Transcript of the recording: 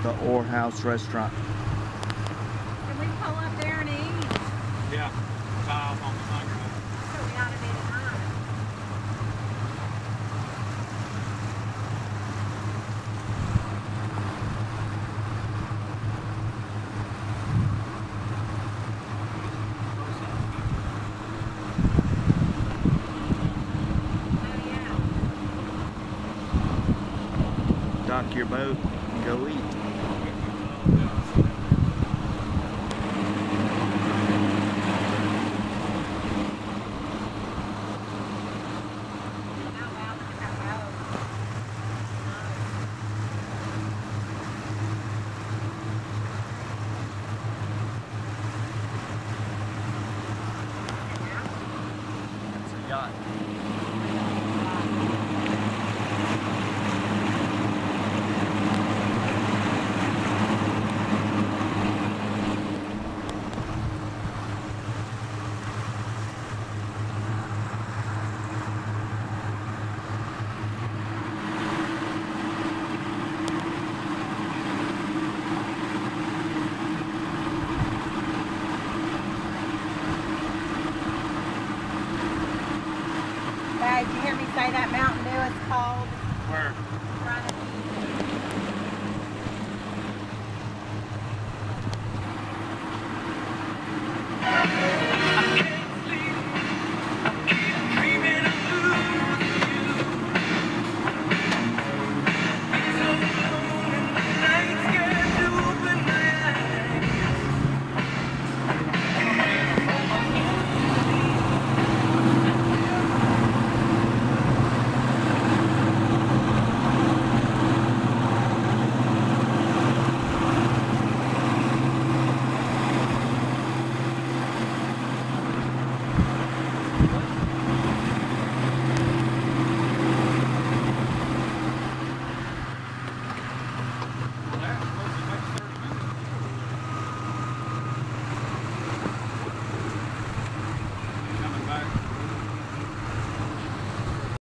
the Orr House restaurant. Can we pull up there and eat? Yeah, tie off on the microwave. So we ought to be tonight. Dock your boat and go eat. It's a yacht. Dad, did you hear me say that Mountain Dew is cold? Where? Right at the